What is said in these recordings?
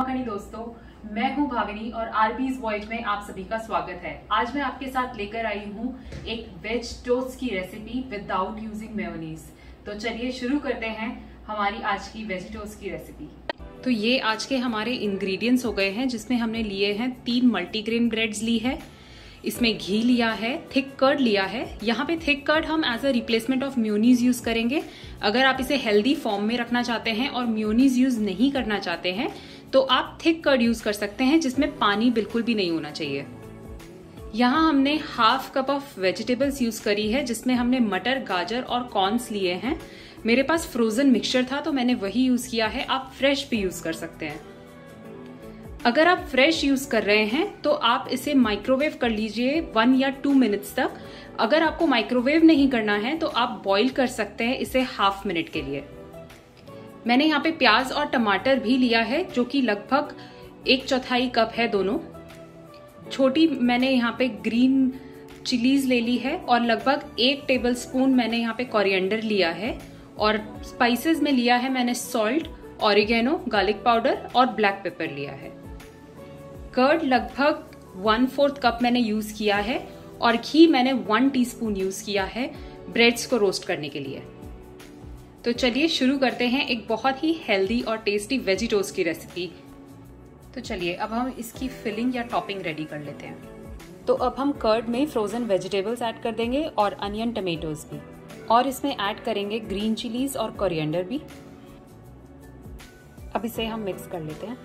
खनी दोस्तों, मैं हूं भाविनी और आरबीज वॉइस में आप सभी का स्वागत है। आज मैं आपके साथ लेकर आई हूं एक वेज टोस्ट की रेसिपी विदाउट यूजिंग मेयोनीज। तो चलिए शुरू करते हैं हमारी आज की वेज टोस्ट की रेसिपी। तो ये आज के हमारे इंग्रेडिएंट्स हो गए हैं, जिसमें हमने लिए हैं 3 मल्टीग्रेन ब्रेड्स ली है, इसमें घी लिया है, थिक कर्ड लिया है। यहाँ पे थिक कर्ड हम as a replacement of mayonnaise use करेंगे। अगर आप इसे हेल्दी फॉर्म में रखना चाहते हैं और म्योनीज यूज नहीं करना चाहते हैं तो आप थिक कर्ड यूज कर सकते हैं, जिसमें पानी बिल्कुल भी नहीं होना चाहिए। यहाँ हमने half cup of vegetables use करी है, जिसमें हमने मटर, गाजर और कॉर्न्स लिए हैं। मेरे पास फ्रोजन मिक्सचर था तो मैंने वही यूज किया है, आप फ्रेश भी यूज कर सकते हैं। अगर आप फ्रेश यूज कर रहे हैं तो आप इसे माइक्रोवेव कर लीजिए 1 या 2 मिनट्स तक। अगर आपको माइक्रोवेव नहीं करना है तो आप बॉईल कर सकते हैं इसे हाफ मिनट के लिए। मैंने यहाँ पे प्याज और टमाटर भी लिया है, जो कि लगभग 1/4 कप है दोनों। छोटी मैंने यहाँ पे ग्रीन चिलीज ले ली है और लगभग 1 टेबलस्पून मैंने यहाँ पे कोरिएंडर लिया है। और स्पाइसेस में लिया है मैंने सॉल्ट, ऑरिगेनो, गार्लिक पाउडर और ब्लैक पेपर लिया है। कर्ड लगभग 1/4 कप मैंने यूज किया है और घी मैंने 1 टीस्पून यूज किया है ब्रेड्स को रोस्ट करने के लिए। तो चलिए शुरू करते हैं एक बहुत ही हेल्दी और टेस्टी वेजी टोस्ट की रेसिपी। तो चलिए अब हम इसकी फिलिंग या टॉपिंग रेडी कर लेते हैं। तो अब हम कर्ड में फ्रोजन वेजिटेबल्स ऐड कर देंगे और अनियन, टमेटोज भी, और इसमें ऐड करेंगे ग्रीन चिलीज और कोरिएंडर भी। अब इसे हम मिक्स कर लेते हैं।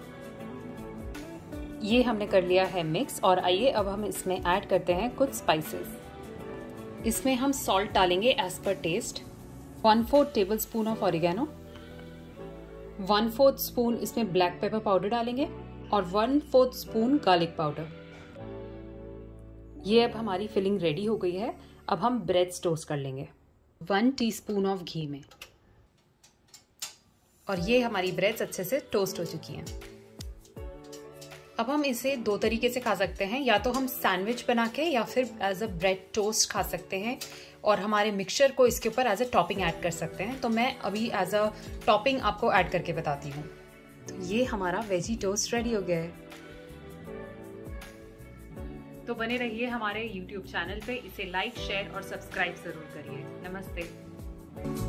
ये हमने कर लिया है मिक्स, और आइए अब हम इसमें ऐड करते हैं कुछ स्पाइसेस। इसमें हम सॉल्ट डालेंगे as per taste, 1/4 tablespoon of oregano, 1/4 spoon इसमें ब्लैक पेपर पाउडर डालेंगे और 1/4 स्पून गार्लिक पाउडर। ये अब हमारी फिलिंग रेडी हो गई है। अब हम ब्रेड्स टोस्ट कर लेंगे 1 टीस्पून ऑफ घी में, और ये हमारी ब्रेड्स अच्छे से टोस्ट हो चुकी हैं। अब हम इसे 2 तरीके से खा सकते हैं, या तो हम सैंडविच बना के या फिर एज अ ब्रेड टोस्ट खा सकते हैं, और हमारे मिक्सचर को इसके ऊपर एज अ टॉपिंग ऐड कर सकते हैं। तो मैं अभी एज अ टॉपिंग आपको ऐड करके बताती हूँ। तो ये हमारा वेजी टोस्ट रेडी हो गया है। तो बने रहिए हमारे YouTube चैनल पे, इसे लाइक, शेयर और सब्सक्राइब जरूर करिए। नमस्ते।